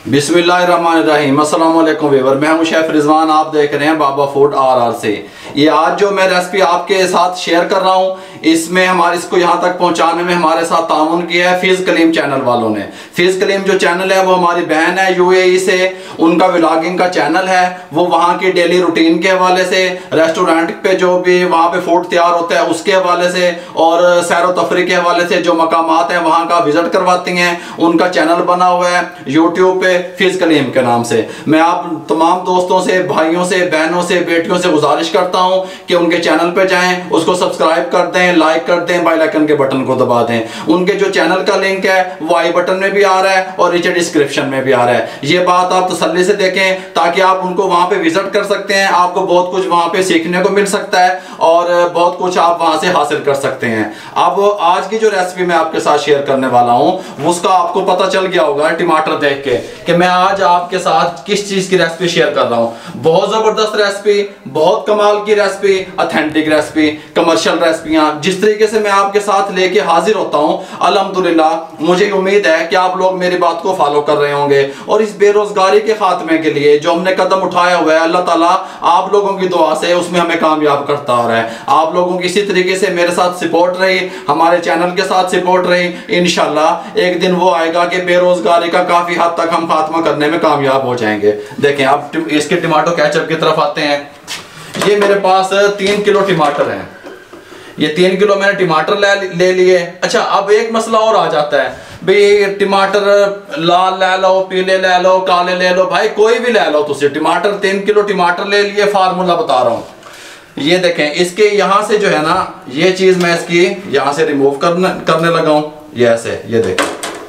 बिस्मिल्लाहिर्रहमानिर्रहीम। अस्सलाम वालेकुम व्यूअर, मैं हूं शेफ रिजवान, आप देख रहे हैं बाबा फूड आर से। ये आज जो मैं रेसिपी आपके साथ शेयर कर रहा हूं, इसमें हमारे इसको यहां तक पहुंचाने में हमारे साथ ताउन किया है फिज कलीम चैनल वालों ने। फिज कलीम जो चैनल है वो हमारी बहन है यूएई से, उनका व्लॉगिंग का चैनल है। वो वहां की डेली रूटीन के हवाले से, रेस्टोरेंट पे जो भी वहां पे फूड तैयार होता है उसके हवाले से और सैर तफरी के हवाले से जो मकामात है वहां का विजिट करवाती हैं। उनका चैनल बना हुआ है यूट्यूब पे फिज कलीम के नाम से। मैं आप तमाम दोस्तों से, भाइयों से, बहनों से, बेटियों से गुजारिश करता हूं कि उनके चैनल पे जाएं, उसको सब्सक्राइब कर दें, लाइक कर दें, बेल आइकन के बटन को दबा दें। उनके जो चैनल का लिंक है वो आई बटन में भी आ रहा है और नीचे डिस्क्रिप्शन में भी आ रहा है। ये बात आप तसल्ली से देखें ताकि आप उनको वहां पे विजिट कर सकते हैं। आपको बहुत कुछ वहां पे सीखने को मिल सकता है और बहुत कुछ आप वहां से हासिल कर सकते हैं। अब आज की जो रेसिपी मैं आपके साथ शेयर करने वाला हूं उसका आपको पता चल गया होगा टमाटर देख के कि मैं आज आपके साथ किस चीज की रेसिपी शेयर कर रहा हूं। बहुत जबरदस्त रेसिपी, बहुत कमाल की रेसिपी, ऑथेंटिक रेसिपी, कमर्शियल रेसिपियां जिस तरीके से मैं आपके साथ लेके हाजिर होता हूं, अल्हम्दुलिल्लाह मुझे उम्मीद है कि आप लोग मेरी बात को फॉलो कर रहे होंगे। और इस बेरोजगारी के खात्मे के लिए जो हमने कदम उठाया हुआ है, अल्लाह ताला आप लोगों की दुआ से उसमें हमें कामयाब करता आ रहा है। आप लोगों की इसी तरीके से मेरे साथ सपोर्ट रही, हमारे चैनल के साथ सपोर्ट रही, इंशाल्लाह एक दिन वो आएगा कि बेरोजगारी का काफी हद तक हम खात्मा करने में कामयाब हो जाएंगे। देखें अब इसके टमाटो केचप की तरफ आते हैं। ये मेरे पास 3 किलो टमाटर हैं। ये 3 किलो मैंने टमाटर ले लिए। अच्छा, अब एक मसला और आ जाता है भाई, टमाटर लाल ले लो, पीले ले लो, काले ले लो, भाई कोई भी ले लो। तुझे टमाटर 3 किलो टमाटर ले लिए, फार्मूला बता रहा हूं। ये देखें, इसके यहां से जो है ना, ये चीज मैं इसकी यहां से रिमूव करने लगा हूं। ये ऐसे, ये देखें,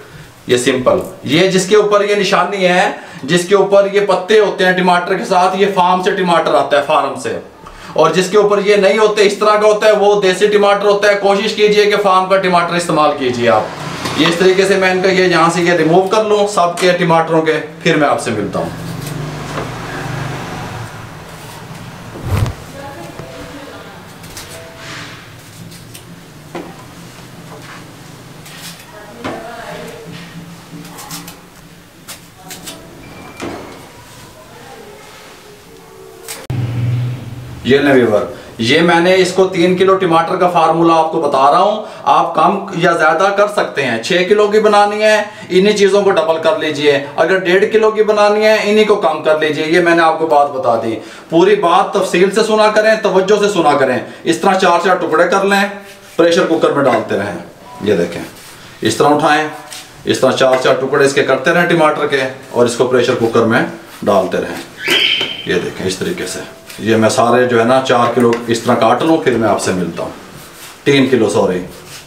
ये सिंपल, ये जिसके ऊपर ये निशानी है, जिसके ऊपर ये पत्ते होते हैं टमाटर के साथ, ये फार्म से टमाटर आता है, फार्म से। और जिसके ऊपर ये नहीं होते, इस तरह का होता है, वो देसी टमाटर होता है। कोशिश कीजिए कि फार्म का टमाटर इस्तेमाल कीजिए आप। ये इस तरीके से मैं इनका ये यहां से ये रिमूव कर लूं सब के टमाटरों के, फिर मैं आपसे मिलता हूं। ये ले व्यूअर, ये मैंने इसको 3 किलो टमाटर का फार्मूला आपको बता रहा हूं। आप कम या ज्यादा कर सकते हैं। 6 किलो की बनानी है, इन्हीं चीजों को डबल कर लीजिए। अगर 1.5 किलो की बनानी है, इन्हीं को कम कर लीजिए। ये मैंने आपको बात बता दी। पूरी बात तफसील से सुना करें, तवज्जो से सुना करें। इस तरह 4-4 टुकड़े कर लें, प्रेशर कुकर में डालते रहें। ये देखें, इस तरह उठाएं, इस तरह 4-4 टुकड़े इसके करते रहें टमाटर के और इसको प्रेशर कुकर में डालते रहें। ये देखें, इस तरीके से ये मैं सारे जो है ना 4 किलो इस तरह काट लूं, फिर मैं आपसे मिलता हूं। 3 किलो सॉरी।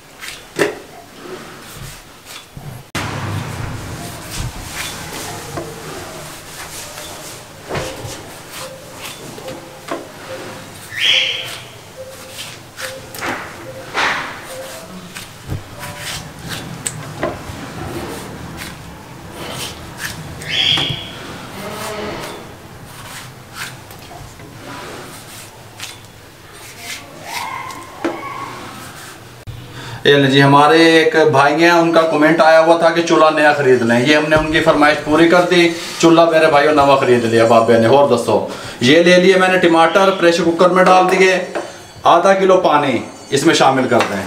जी, हमारे एक भाई हैं, उनका कमेंट आया हुआ था कि चूल्हा नया खरीद लें। ये हमने उनकी फरमाइश पूरी कर दी, चूल्हा मेरे भाइयों नवा खरीद लिया बाबे ने। और दोस्तों, ये ले लिए मैंने टमाटर, प्रेशर कुकर में डाल दिए। आधा किलो पानी इसमें शामिल कर दें।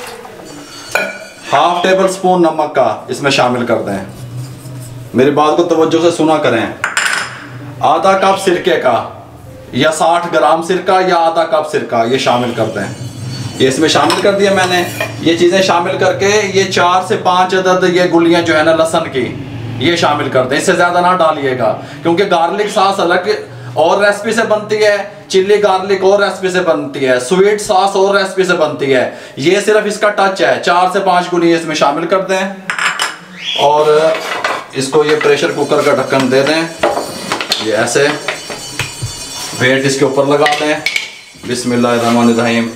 1/2 टेबल स्पून नमक का इसमें शामिल कर दें। मेरी बात को तवज्जो से सुना करें। आधा कप सिरके का, या 60 ग्राम सिरका या आधा कप सिरका, ये शामिल कर दें। ये इसमें शामिल कर दिया मैंने। ये चीज़ें शामिल करके ये 4 से 5 अदद ये गुलियां जो है ना लहसुन की, ये शामिल कर दें। इससे ज़्यादा ना डालिएगा क्योंकि गार्लिक सॉस अलग और रेसिपी से बनती है, चिल्ली गार्लिक और रेसिपी से बनती है, स्वीट सॉस और रेसिपी से बनती है। ये सिर्फ इसका टच है। 4 से 5 गुलियां इसमें शामिल कर दें और इसको ये प्रेशर कुकर का ढक्कन दे दें। ये ऐसे वेट इसके ऊपर लगा दें। बिस्मिल्लाहिर्रहमानिर्रहीम।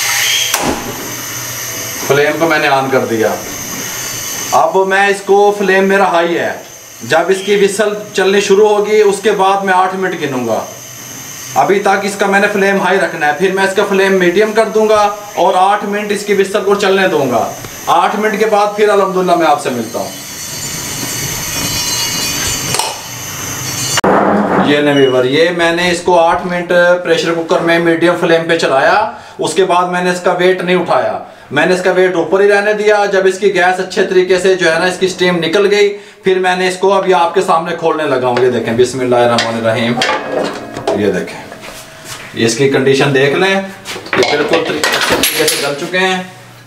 फ्लेम को मैंने ऑन कर दिया। अब मैं इसको, फ्लेम मेरा हाई है। जब इसकी विसल चलनी शुरू होगी उसके बाद मैं 8 मिनट गिनूंगा। अभी तक इसका मैंने फ्लेम हाई रखना है, फिर मैं इसका फ्लेम मीडियम कर दूंगा और 8 मिनट इसकी विसल को चलने दूंगा। 8 मिनट के बाद फिर अल्हम्दुलिल्लाह मैं आपसे मिलता हूँ। ये नहीं व्यूअर, ये मैंने इसको 8 मिनट प्रेशर कुकर में मीडियम फ्लेम पे चलाया। उसके बाद मैंने इसका वेट नहीं उठाया, मैंने इसका वेट ऊपर ही रहने दिया। जब इसकी गैस अच्छे तरीके से जो है ना इसकी स्टीम निकल गई, फिर मैंने इसको अभी आपके सामने खोलने लगा हूँ। ये देखें, बिस्मिल्लाहिर्रहमानिर्रहीम। ये देखें, ये इसकी कंडीशन देख लें, ये बिल्कुल अच्छे तरीके से गल चुके हैं।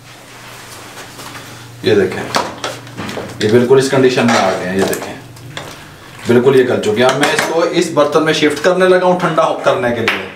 ये देखें, ये बिल्कुल इस कंडीशन में आ गए हैं। ये देखें, बिल्कुल ये गल चुके हैं। अब मैं इसको इस बर्तन में शिफ्ट करने लगा हूँ ठंडा करने के लिए।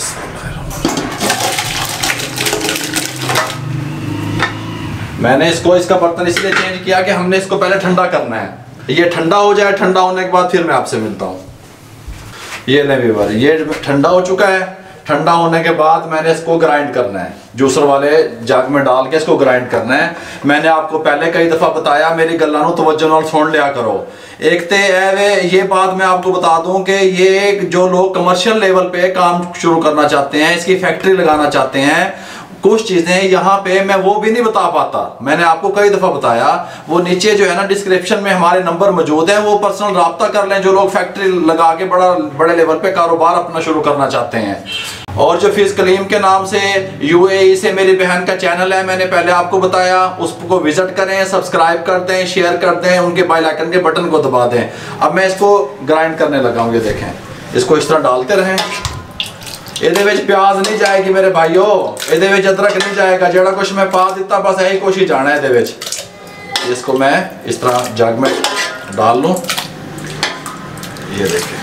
मैंने इसको इसका बर्तन इसलिए चेंज किया कि हमने इसको पहले ठंडा करना है। ये ठंडा हो जाए, ठंडा होने के बाद फिर मैं आपसे मिलता हूँ। ये ले व्यूअर, ये ठंडा हो चुका है। ठंडा होने के बाद मैंने इसको ग्राइंड करना है, जूसर वाले जग में डाल के इसको ग्राइंड करना है। मैंने आपको पहले कई दफ़ा बताया, मेरी गल्लां नूं तवज्जो नाल सुन लिया करो। एक तो ये बात मैं आपको बता दूं कि ये जो लोग कमर्शियल लेवल पे काम शुरू करना चाहते हैं, इसकी फैक्ट्री लगाना चाहते हैं, कुछ चीजें यहाँ पे मैं वो भी नहीं बता पाता। मैंने आपको कई दफा बताया, वो नीचे जो है ना डिस्क्रिप्शन में हमारे नंबर मौजूद हैं, वो पर्सनल राब्ता कर लें जो लोग फैक्ट्री लगा के बड़े लेवल पे कारोबार अपना शुरू करना चाहते हैं। और जो फिज कलीम के नाम से UAE से मेरी बहन का चैनल है, मैंने पहले आपको बताया, उसको विजिट करें, सब्सक्राइब कर दें, शेयर कर दें, उनके बेल आइकन के बटन को दबा दें। अब मैं इसको ग्राइंड करने लगा हूँ। ये देखें, इसको इस तरह डालते रहें। ਇਹਦੇ ਵਿੱਚ प्याज नहीं जाएगी मेरे भाइयों, ਇਹਦੇ ਵਿੱਚ अदरक नहीं जाएगा, जड़ा कुछ मैं पा दिता बस यही कुछ ही जाना है ਇਹਦੇ ਵਿੱਚ। इसको मैं इस तरह जग में डाल लूं। ये देखें,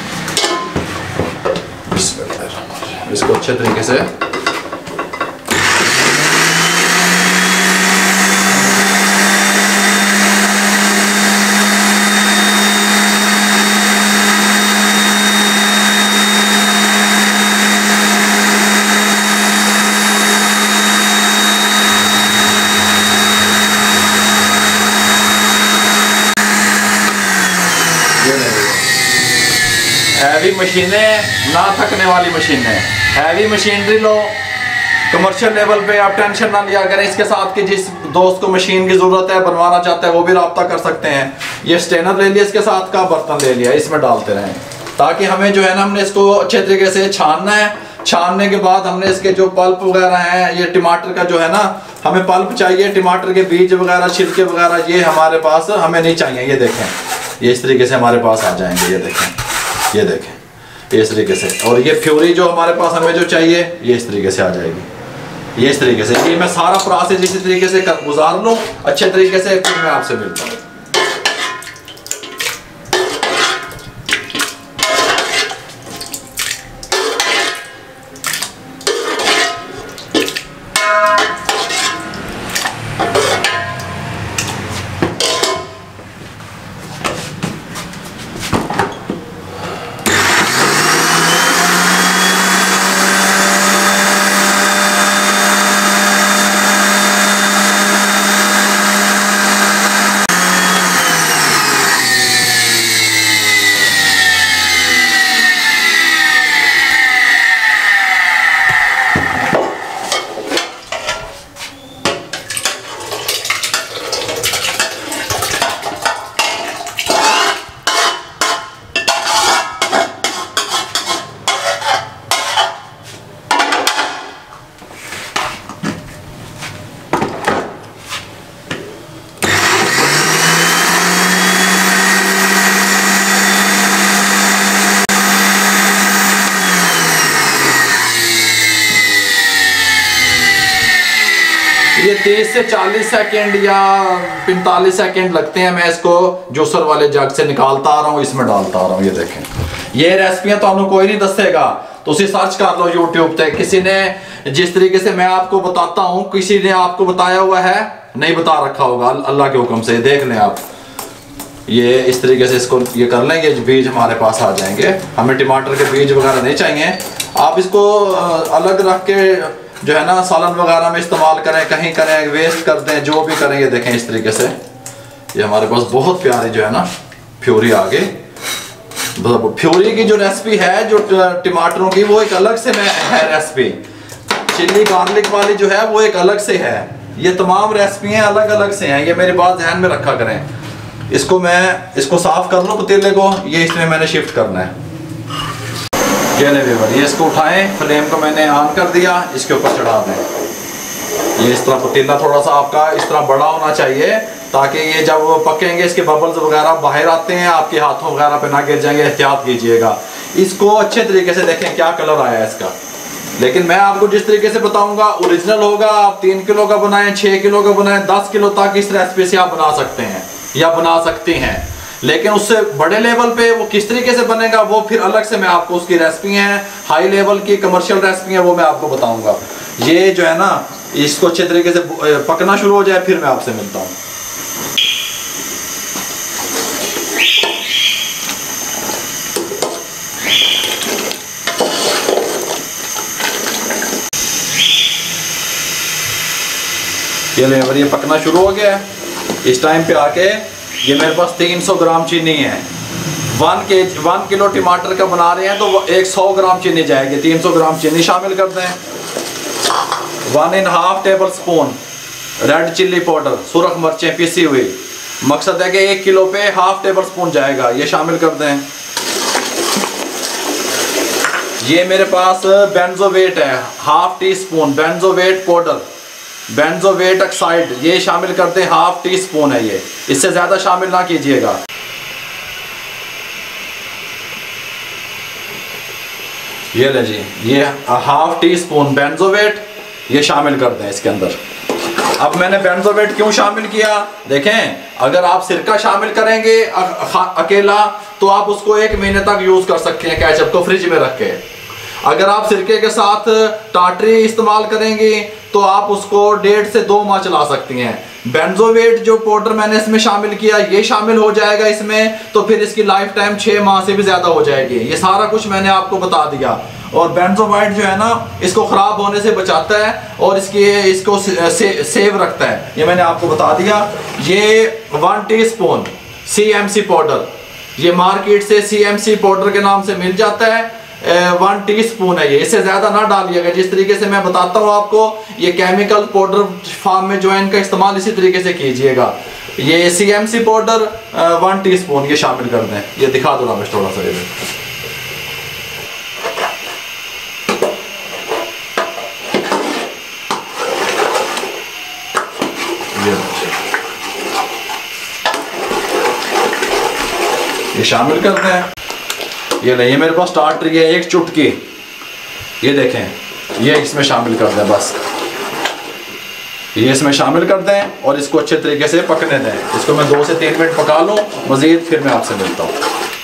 इसको अच्छे तरीके से हैवी मशीनें, ना थकने वाली मशीनें, हैवी मशीनरी लो। कमर्शियल लेवल पे आप टेंशन ना लिया करें इसके साथ कि जिस दोस्त को मशीन की ज़रूरत है, बनवाना चाहता है, वो भी रब्ता कर सकते हैं। ये स्टेनर ले लिया, इसके साथ का बर्तन ले लिया, इसमें डालते रहें ताकि हमें जो है ना, हमने इसको अच्छे तरीके से छानना है। छानने के बाद हमने इसके जो पल्प वगैरह हैं, ये टमाटर का जो है ना, हमें पल्प चाहिए, टमाटर के बीज वगैरह, छिलके वगैरह, ये हमारे पास हमें नहीं चाहिए। ये देखें, ये इस तरीके से हमारे पास आ जाएंगे। ये देखें, ये देखें, ये इस तरीके से। और ये फ्यूरी जो हमारे पास हमें जो चाहिए, ये इस तरीके से आ जाएगी। ये इस तरीके से, ये मैं सारा प्रोसेस इसी तरीके से गुजार लूँ अच्छे तरीके से, फिर मैं आपसे मिलता हूँ। ये 30 से 40 सेकेंड या 45 सेकेंड लगते हैं। मैं इसको जूसर वाले जग से निकालता आ रहा हूँ, इसमें डालता आ रहा हूँ। ये देखें, ये रेसिपियां तो कोई नहीं दसेगा, तो उसे सर्च कर लो यूट्यूब पे। किसी ने जिस तरीके से मैं आपको बताता हूँ, किसी ने आपको बताया हुआ है, नहीं बता रखा होगा, अल्लाह के हुक्म से। देख लें आप, ये इस तरीके से इसको ये कर लें, ये बीज हमारे पास आ जाएंगे। हमें टमाटर के बीज वगैरह नहीं चाहिए। आप इसको अलग रख के जो है ना सालन वगैरह में इस्तेमाल करें, कहीं करें, वेस्ट कर दें, जो भी करें। ये देखें इस तरीके से, ये हमारे पास बहुत प्यारी जो है ना फ्यूरी आ गई। फ्यूरी की जो रेसिपी है जो टमाटरों की, वो एक अलग से है रेसिपी। चिल्ली गार्लिक वाली जो है वो एक अलग से है। ये तमाम रेसिपियाँ अलग अलग से हैं, ये मेरी बात ध्यान में रखा करें। इसको मैं साफ कर लूँ पतीले को, ये इसमें मैंने शिफ्ट करना है। ये ले व्यूअर, ये इसको उठाएं, फ्लेम को मैंने ऑन कर दिया, इसके ऊपर चढ़ा दें। ये इस तरह पतीला थोड़ा सा आपका इस तरह बड़ा होना चाहिए ताकि ये जब पकेंगे इसके बबल्स वगैरह बाहर आते हैं, आपके हाथों वगैरह पे ना गिर जाएंगे, एहतियात कीजिएगा। इसको अच्छे तरीके से देखें क्या कलर आया है इसका। लेकिन मैं आपको जिस तरीके से बताऊंगा ओरिजिनल होगा। आप 3 किलो का बनाएं, 6 किलो का बनाएं, 10 किलो तक इस रेसिपी से आप बना सकते हैं या बना सकती हैं। लेकिन उससे बड़े लेवल पे वो किस तरीके से बनेगा वो फिर अलग से मैं आपको उसकी रेसिपी हैं, हाई लेवल की कमर्शियल रेसिपी है, वो मैं आपको बताऊंगा। ये जो है ना, इसको अच्छे तरीके से पकना शुरू हो जाए फिर मैं आपसे मिलता हूँ। ये पकना शुरू हो गया है। इस टाइम पे आके ये मेरे पास 300 ग्राम चीनी है। 1 किलो टमाटर का बना रहे हैं तो 100 ग्राम चीनी जाएगी। 300 ग्राम चीनी शामिल कर दें। 1.5 tablespoon red chilli powder, सुरख मिर्चें पिसी हुई। मकसद है कि 1 किलो पे ½ टेबल स्पून जाएगा, ये शामिल कर दें। ये मेरे पास बेंजोवेट है, ½ teaspoon benzoate powder, benzoate oxide, ये शामिल कर दें। ½ टी स्पून है ये, इससे ज़्यादा शामिल ना कीजिएगा। ये ले जी, ये ½ टी स्पून बेंजोवेट ये शामिल कर दें इसके अंदर। अब मैंने बेंजोवेट क्यों शामिल किया, देखें, अगर आप सिरका शामिल करेंगे अकेला तो आप उसको 1 महीने तक यूज़ कर सकते हैं केचप को फ्रिज में रख के। अगर आप सिरके के साथ टाटरी इस्तेमाल करेंगे तो आप उसको 1.5 से 2 माह चला सकती हैं। बेंजोवेट जो पाउडर मैंने इसमें शामिल किया ये शामिल हो जाएगा इसमें, तो फिर इसकी लाइफ टाइम 6 माह से भी ज़्यादा हो जाएगी। ये सारा कुछ मैंने आपको बता दिया। और बेंजोवेट जो है ना, इसको ख़राब होने से बचाता है और इसको सेव रखता है, ये मैंने आपको बता दिया। ये 1 टीस्पून CMC पाउडर, ये मार्केट से CMC पाउडर के नाम से मिल जाता है। 1 टीस्पून है ये, इससे ज़्यादा ना डालिएगा। जिस तरीके से मैं बताता हूँ आपको, ये केमिकल पाउडर फार्म में जो है इनका इस्तेमाल इसी तरीके से कीजिएगा। ये CMC पाउडर 1 टीस्पून ये शामिल कर दें। ये दिखा दो रमेश थोड़ा सा। ये शामिल करते हैं। ये नहीं, मेरे पास स्टार्टर है 1 चुटकी, ये देखें, ये इसमें शामिल कर दें। बस ये इसमें शामिल कर दें और इसको अच्छे तरीके से पकने दें। इसको मैं 2 से 3 मिनट पका लूँ मज़ीद, फिर मैं आपसे मिलता हूँ।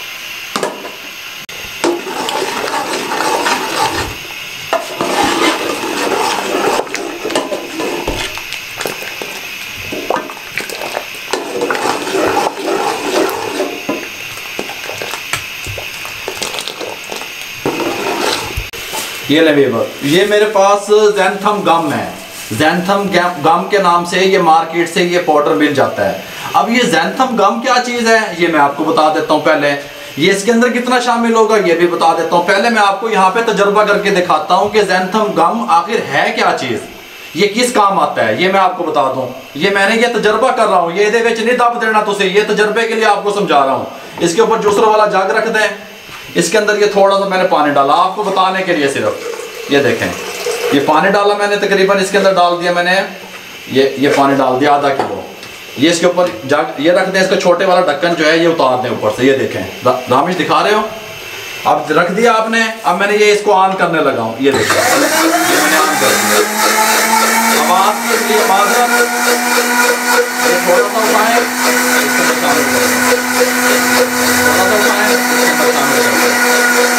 ये ले वीवर, ये मेरे पास ज़ैंथम गम है। ज़ैंथम गम के नाम से ये मार्केट से ये पाउडर मिल जाता है। अब ये ज़ैंथम गम क्या चीज़ है ये मैं आपको बता देता हूँ। पहले ये इसके अंदर कितना शामिल होगा ये भी बता देता हूँ। पहले मैं आपको यहाँ पे तजर्बा करके दिखाता हूँ कि ज़ैंथम गम आखिर है क्या चीज़, ये किस काम आता है, ये मैं आपको बता दूँ। ये मैंने ये तजर्बा कर रहा हूँ, ये दे विच नहीं दब देना तुझे, ये तजर्बे के लिए आपको समझा रहा हूँ। इसके ऊपर जूसर वाला जग रख दें, इसके अंदर ये थोड़ा सा मैंने पानी डाला आपको बताने के लिए सिर्फ। ये देखें, ये पानी डाला मैंने, तकरीबन इसके अंदर डाल दिया मैंने, ये पानी डाल दिया ½ किलो। ये इसके ऊपर जग ये रख दें, इसका छोटे वाला ढक्कन जो है ये उतार दें ऊपर से। ये देखें रामेश दिखा रहे हो, अब रख दिया आपने। अब मैंने ये इसको ऑन करने लगा हूँ, ये देखें, ये मैंने ऑन कर दिया। अब आपके लिए माजरत, ये थोड़ा सा उठाएं, इसको शामिल करें, थोड़ा सा उठाएं, इसको शामिल करें।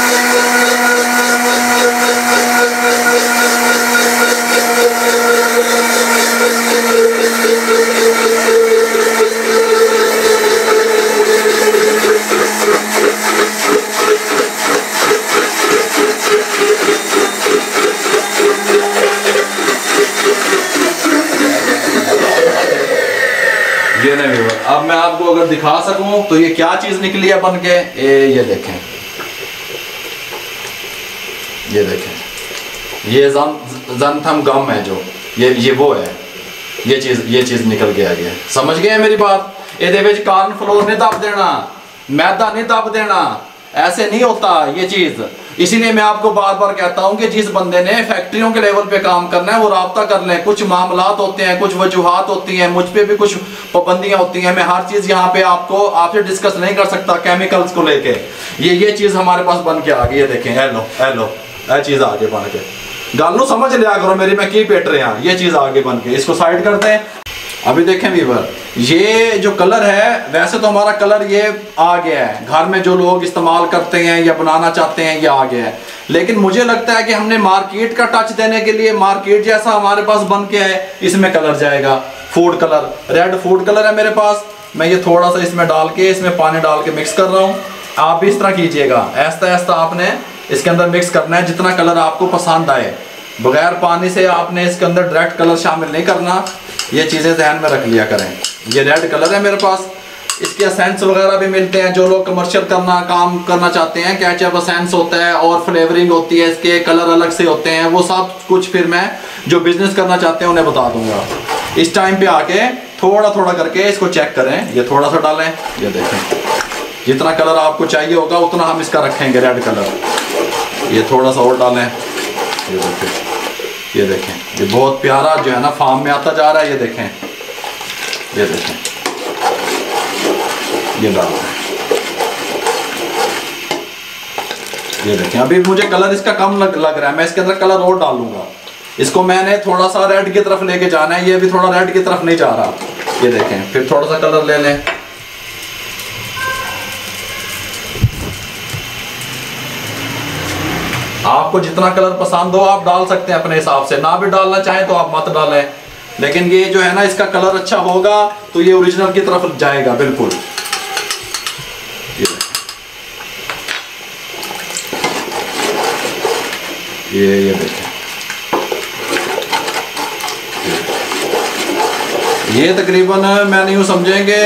ये नहीं हुआ। अब मैं आपको अगर दिखा सकूं तो ये क्या चीज निकली है बन के, ये देखें, ये देखें, ये ज़ैंथम गम है जो, ये वो है, ये चीज निकल के आ गया। समझ गए मेरी बात? ये विच कॉर्न फ्लोर नहीं दब देना, मैदा नहीं दब देना, ऐसे नहीं होता ये चीज। इसीलिए मैं आपको बार बार कहता हूं कि जिस बंदे ने फैक्ट्रियों के लेवल पे काम करना है वो राब्ता कर लें। कुछ मामलात होते हैं, कुछ वजूहात होती हैं, मुझ पे भी कुछ पाबंदियां होती हैं। मैं हर चीज यहाँ पे आपसे डिस्कस नहीं कर सकता केमिकल्स को लेके। ये चीज हमारे पास बन के आ गई है, देखें हेलो ये चीज आगे बन के गालों समझ लिया करो मेरी, मैं की पेट रहे हैं। ये चीज आगे बन के इसको साइड करते हैं। अभी देखें व्यूअर, ये जो कलर है वैसे तो हमारा कलर ये आ गया है, घर में जो लोग इस्तेमाल करते हैं या बनाना चाहते हैं ये आ गया है। लेकिन मुझे लगता है कि हमने मार्केट का टच देने के लिए मार्केट जैसा हमारे पास बन के है, इसमें कलर जाएगा food colour, red food colour है मेरे पास। मैं ये थोड़ा सा इसमें डाल के, इसमें पानी डाल के मिक्स कर रहा हूँ। आप भी इस तरह कीजिएगा, ऐसा ऐसा आपने इसके अंदर मिक्स करना है जितना कलर आपको पसंद आए। बगैर पानी से आपने इसके अंदर डायरेक्ट कलर शामिल नहीं करना, ये चीज़ें ध्यान में रख लिया करें। ये रेड कलर है मेरे पास, इसके असेंस वगैरह भी मिलते हैं। जो लोग कमर्शियल काम करना चाहते हैं, केचप असेंस होता है और फ्लेवरिंग होती है, इसके कलर अलग से होते हैं, वो सब कुछ फिर मैं जो बिजनेस करना चाहते हैं उन्हें बता दूंगा। इस टाइम पे आके थोड़ा थोड़ा करके इसको चेक करें। ये थोड़ा सा डालें, ये देखें जितना कलर आपको चाहिए होगा उतना हम इसका रखेंगे रेड कलर। ये थोड़ा सा और डालें, ये देखें ये बहुत प्यारा जो है ना फार्म में आता जा रहा है। ये देखें ये डाल रहे हैं, ये देखें। अभी मुझे कलर इसका कम लग रहा है, मैं इसके अंदर कलर और डालूंगा। इसको मैंने थोड़ा सा रेड की तरफ लेके जाना है, ये भी थोड़ा रेड की तरफ नहीं जा रहा। ये देखें, फिर थोड़ा सा कलर ले लें। आपको जितना कलर पसंद हो आप डाल सकते हैं अपने हिसाब से, ना भी डालना चाहें तो आप मत डालें। लेकिन ये जो है ना इसका कलर अच्छा होगा तो ये ओरिजिनल की तरफ जाएगा बिल्कुल। ये देखें, ये तकरीबन मैंने यूं समझेंगे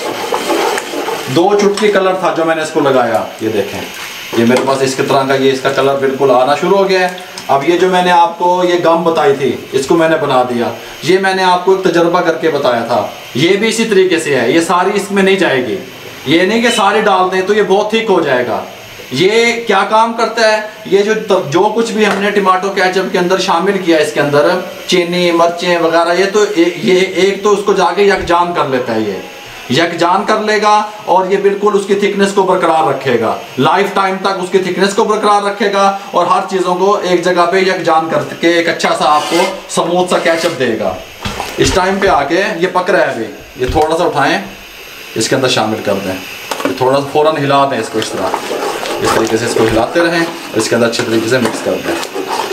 2 चुटकी कलर था जो मैंने इसको लगाया। ये देखें ये मेरे पास इसके तरह का ये इसका कलर बिल्कुल आना शुरू हो गया है। अब ये जो मैंने आपको ये गम बताई थी इसको मैंने बना दिया। ये मैंने आपको एक तजर्बा करके बताया था, ये भी इसी तरीके से है। ये सारी इसमें नहीं जाएगी, ये नहीं कि सारी डाल दें तो ये बहुत थिक हो जाएगा। ये क्या काम करता है, ये जो कुछ भी हमने टमाटो केचप के अंदर शामिल किया इसके अंदर चीनी मिर्चें वगैरह, ये एक तो उसको जाके यकजान कर लेता है, ये यकजान कर लेगा और ये बिल्कुल उसकी थिकनेस को बरकरार रखेगा, लाइफ टाइम तक उसकी थिकनेस को बरकरार रखेगा और हर चीज़ों को एक जगह पे यकजान करके एक अच्छा सा आपको स्मूथ सा केचप देगा। इस टाइम पे आके ये पक रहा है, अभी ये थोड़ा सा उठाएं इसके अंदर शामिल कर दें, थोड़ा सा फ़ौरन हिला दें इसको, इस तरीके से इसको हिलाते रहें और इसके अंदर अच्छे तरीके से मिक्स कर दें।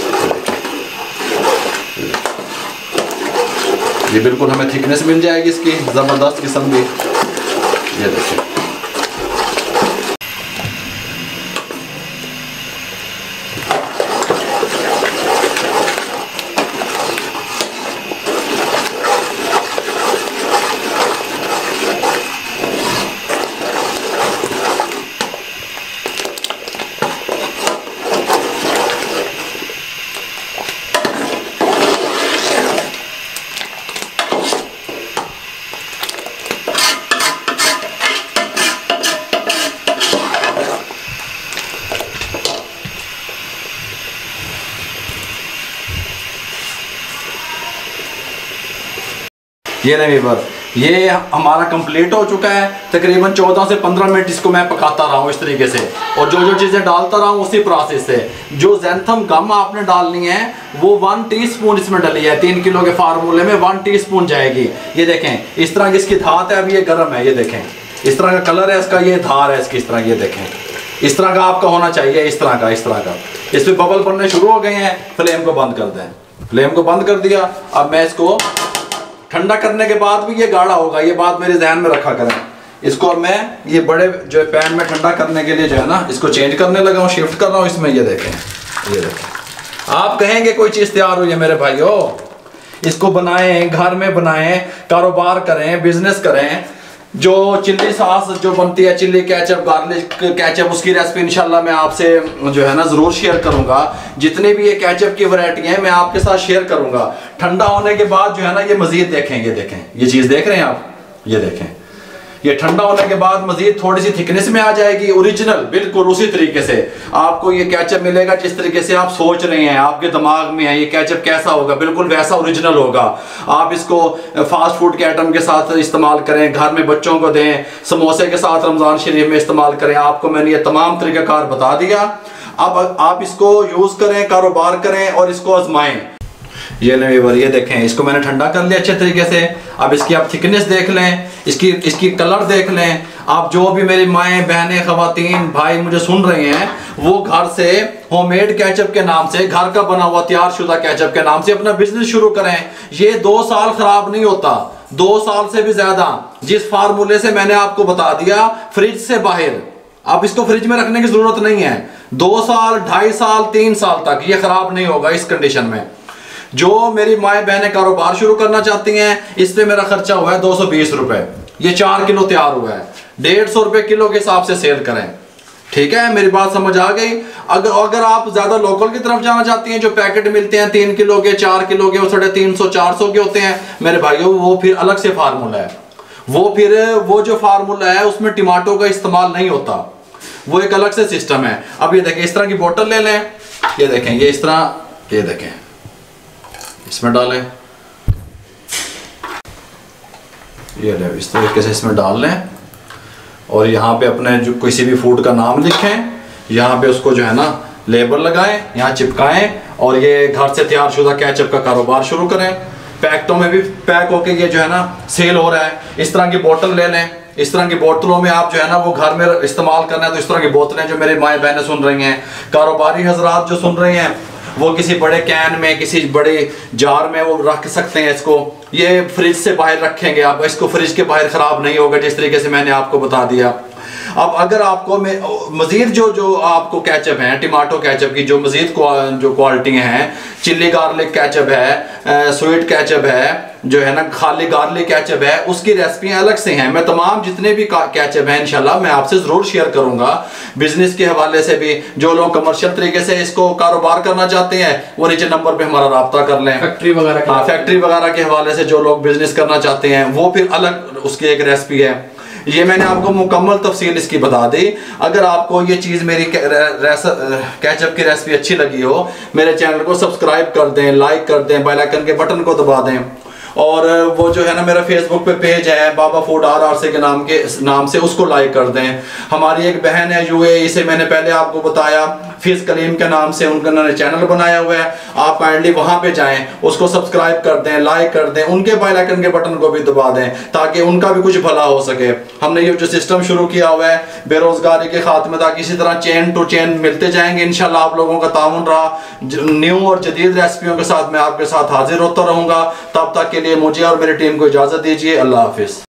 ये बिल्कुल हमें थिकनेस मिल जाएगी इसकी ज़बरदस्त किस्म की। ये देखिए ये नहीं वीवर, ये हमारा कंप्लीट हो चुका है। तकरीबन 14 से 15 मिनट इसको मैं पकाता रहा हूँ इस तरीके से, और जो चीज़ें डालता रहा हूँ उसी प्रोसेस से। जो ज़ैंथम गम आपने डालनी है वो 1 टीस्पून इसमें डली है। 3 किलो के फार्मूले में 1 टीस्पून जाएगी। ये देखें इस तरह की इसकी धात है, अभी ये गर्म है। ये देखें इस तरह का कलर है इसका, ये धार है इसकी इस तरह। ये देखें इस तरह का आपका होना चाहिए, इस तरह का। इस पर बबल बनने शुरू हो गए हैं, फ्लेम को बंद कर दें। फ्लेम को बंद कर दिया। अब मैं इसको ठंडा करने के बाद भी ये गाढ़ा होगा, ये बात मेरे ध्यान में रखा करें। इसको अब मैं ये बड़े जो पैन में ठंडा करने के लिए जो है ना इसको चेंज करने लगा हूँ, शिफ्ट कर रहा हूँ इसमें। ये देखें आप कहेंगे कोई चीज़ तैयार हुई है मेरे भाइयों, इसको बनाएं, घर में बनाएं, कारोबार करें, बिजनेस करें। जो चिल्ली सॉस जो बनती है, चिल्ली केचप, गार्लिक केचप, उसकी रेसिपी इंशाल्लाह मैं आपसे जो है ना ज़रूर शेयर करूंगा। जितने भी ये केचप की वैरायटी हैं मैं आपके साथ शेयर करूंगा। ठंडा होने के बाद जो है ना ये मज़ीद देखें। ये देखें ये चीज़ देख रहे हैं आप, ये देखें ये ठंडा होने के बाद मजीद थोड़ी सी थिकनेस में आ जाएगी, ओरिजिनल बिल्कुल उसी तरीके से आपको ये केचप मिलेगा जिस तरीके से आप सोच रहे हैं, आपके दिमाग में है ये केचप कैसा होगा, बिल्कुल वैसा ओरिजिनल होगा। आप इसको फास्ट फूड के आइटम के साथ इस्तेमाल करें, घर में बच्चों को दें, समोसे के साथ रमज़ान शरीफ में इस्तेमाल करें। आपको मैंने ये तमाम तरीक़ाकार बता दिया। अब आप इसको यूज़ करें, कारोबार करें और इसको आजमाएं। ये व्यूअर ये देखें, इसको मैंने ठंडा कर लिया अच्छे तरीके से। अब इसकी आप थिकनेस देख लें, इसकी कलर देख लें। आप जो भी मेरी माएँ बहनें ख़वातीन भाई मुझे सुन रहे हैं, वो घर से होममेड केचप के नाम से, घर का बना हुआ तैयार शुदा केचप के नाम से अपना बिजनेस शुरू करें। ये 2 साल खराब नहीं होता, 2 साल से भी ज्यादा। जिस फार्मूले से मैंने आपको बता दिया, फ्रिज से बाहर, आप इसको फ्रिज में रखने की जरूरत नहीं है। 2 साल 2.5 साल 3 साल तक ये खराब नहीं होगा इस कंडीशन में। जो मेरी माए बहनें कारोबार शुरू करना चाहती हैं, इस पे मेरा खर्चा हुआ है 220 रुपए। ये 4 किलो तैयार हुआ है, 150 रुपए किलो के हिसाब से सेल करें। ठीक है, मेरी बात समझ आ गई। अगर आप ज्यादा लोकल की तरफ जाना चाहती हैं, जो पैकेट मिलते हैं 3 किलो के 4 किलो के, वो 350 400 के होते हैं मेरे भाइयों, वो फिर अलग से फार्मूला है। वो जो फार्मूला है उसमें टमाटो का इस्तेमाल नहीं होता, वो एक अलग से सिस्टम है। अब ये देखें, इस तरह की बोतल ले लें, ये देखें, ये इस तरह, ये देखें, इसमें डालें, ये ले इस तरीके से इसमें डाल लें और यहाँ पे अपने जो किसी भी फूड का नाम लिखें, यहाँ पे उसको जो है ना लेबल लगाएं, यहाँ चिपकाएं और ये घर से तैयार शुदा केचप का कारोबार शुरू करें। पैकेटों में भी पैक होके ये जो है ना सेल हो रहा है। इस तरह की बोतल ले लें, इस तरह की बोतलों में आप जो है ना वो घर में इस्तेमाल करना है, तो इस तरह की बोतलें जो मेरे माएँ बहनें सुन रही हैं, कारोबारी हजरात जो सुन रहे हैं, वो किसी बड़े कैन में, किसी बड़े जार में वो रख सकते हैं इसको। ये फ्रिज से बाहर रखेंगे आप, इसको फ्रिज के बाहर ख़राब नहीं होगा, जिस तरीके से मैंने आपको बता दिया। अब अगर आपको मज़ीद जो आपको केचप हैं, टमाटो केचप की जो मज़ीद जो क्वालिटी हैं, चिल्ली गार्लिक केचप है, स्वीट केचप है, जो है ना खाली गार्लिक केचप है, उसकी रेसिपियाँ अलग से हैं। मैं तमाम जितने भी केचप हैं इंशाल्लाह मैं आपसे ज़रूर शेयर करूँगा। बिजनेस के हवाले से भी जो लोग कमर्शियल तरीके से इसको कारोबार करना चाहते हैं, वो नीचे नंबर पे हमारा रब्ता कर लें। फैक्ट्री वगैरह के हवाले से जो लोग बिजनेस करना चाहते हैं, वो फिर अलग उसकी एक रेसिपी है। ये मैंने आपको मुकम्मल तफसील इसकी बता दी। अगर आपको ये चीज़ मेरी केचप की रेसिपी अच्छी लगी हो, मेरे चैनल को सब्सक्राइब कर दें, लाइक कर दें, बेल आइकन के बटन को दबा दें। और वो जो है ना मेरा फेसबुक पे पेज है बाबा फूड RRC के नाम से, उसको लाइक कर दें। हमारी एक बहन है UAE से, मैंने पहले आपको बताया, फिज कलीम के नाम से उन्होंने चैनल बनाया हुआ है। आप काइंडली वहाँ पे जाएं, उसको सब्सक्राइब कर दें, लाइक कर दें, उनके बेल आइकन के बटन को भी दबा दें, ताकि उनका भी कुछ भला हो सके। हमने ये जो सिस्टम शुरू किया हुआ है बेरोजगारी के खात्मे तक, इसी तरह चेन टू चेन मिलते जाएंगे इंशाल्लाह। आप लोगों का ताउन रहा, न्यू और जदीद रेसिपियों के साथ मैं आपके साथ हाजिर होता रहूँगा। तब तक के लिए मुझे और मेरी टीम को इजाज़त दीजिए। अल्लाह हाफिज़।